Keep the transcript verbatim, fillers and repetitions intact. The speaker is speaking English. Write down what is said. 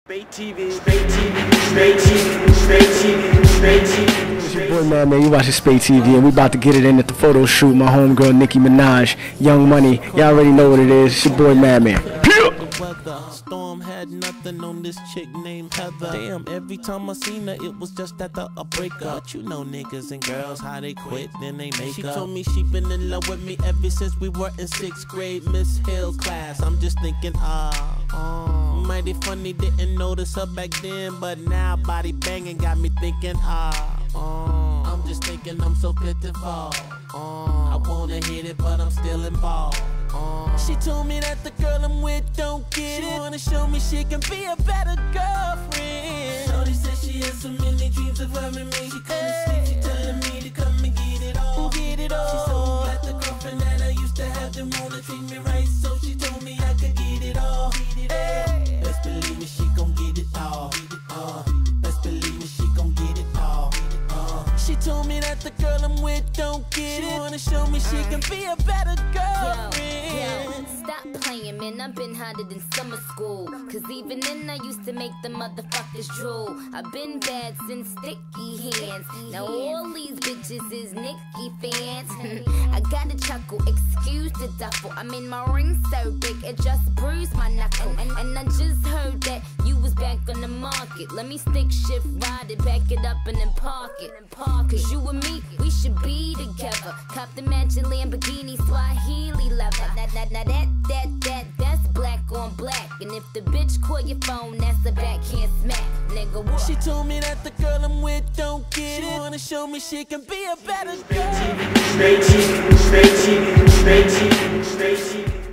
Spate T V, Spate T V, Spate T V, Spate T V, Spate T V. It's your boy man, man. You watching Spate T V, and we about to get it in at the photo shoot. My homegirl Nicki Minaj, Young Money. Y'all already know what it is. It's your boy Madman. Storm had nothing on this chick named Heather. Damn, every time I seen her, it was just after a breakup. But you know niggas and girls, how they quit, then they make she up. She told me she been in love with me ever since we were in sixth grade Miss Hill's class. I'm just thinking, ah, uh, mighty funny, didn't notice her back then, but now body banging got me thinking, ah, uh, I'm just thinking I'm so pitiful. Uh, I wanna hit it, but I'm still involved. Uh, she told me that the girl I'm with don't get she it. She wanna show me she can be a better girlfriend. Shorty said she has so many dreams of having me. She couldn't sleep, she telling me to come and get it all. Get it all. She's so glad the girlfriend that I used to have didn't wanna treat me right, so she told me I could get it all. Get it all. Best believe me, she gon' get it all. Uh, best believe me, she gon' get it all. Uh, she told me that the girl I'm with don't get she it. She wanna show me she can be a better girlfriend. Yo, yo, stop playing, man. I've been hotter than summer school. Cause even then I used to make the motherfuckers drool. I've been bad since sticky hands. Now all these bitches is Nicki fans. I gotta chuckle, excuse the duffel. I mean my ring so big it just bruised my knuckle. And, and I just heard that you was back on the market. Let me stick shift ride it, back it up and then park it. Cause you and me, we should be together. Cop the matching Lamborghini, Swahili leather. Now, now, now that, that, that, that's black on black. And if the bitch call your phone, that's a backhand smack. Nigga, what? She told me that the girl I'm with don't get she it. She wanna show me she can be a better girl. Spate T V, Spate T V, Spate T V, Spate T V.